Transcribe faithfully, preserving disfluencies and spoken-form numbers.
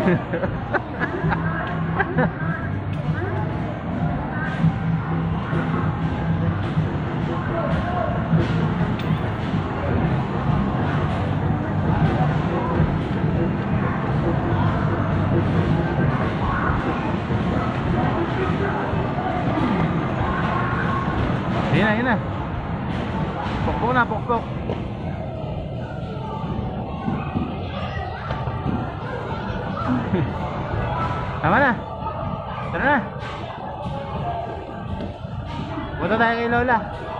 Yun na, yun na. Pukpok na, pukpok. Tama na. Tara na. Punta tayo kay Lola.